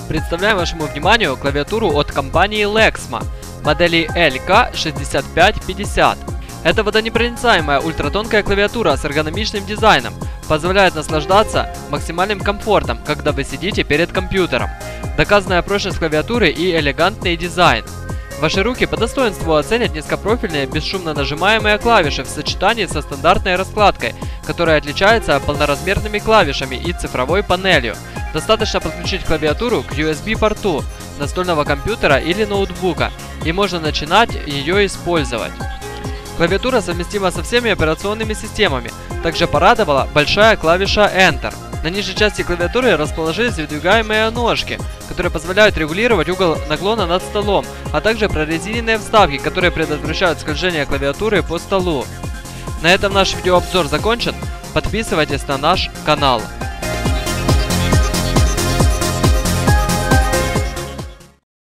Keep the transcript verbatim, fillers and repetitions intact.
Представляем вашему вниманию клавиатуру от компании Lexma модели эл ка шестьдесят пять пятьдесят. Это водонепроницаемая ультратонкая клавиатура с эргономичным дизайном, позволяет наслаждаться максимальным комфортом, когда вы сидите перед компьютером. Доказанная прочность клавиатуры и элегантный дизайн. Ваши руки по достоинству оценят низкопрофильные бесшумно нажимаемые клавиши в сочетании со стандартной раскладкой, которая отличается полноразмерными клавишами и цифровой панелью. Достаточно подключить клавиатуру к ю эс би порту настольного компьютера или ноутбука, и можно начинать ее использовать. Клавиатура совместима со всеми операционными системами. Также порадовала большая клавиша Enter. На нижней части клавиатуры расположились выдвигаемые ножки, которые позволяют регулировать угол наклона над столом, а также прорезиненные вставки, которые предотвращают скольжение клавиатуры по столу. На этом наш видеообзор закончен. Подписывайтесь на наш канал.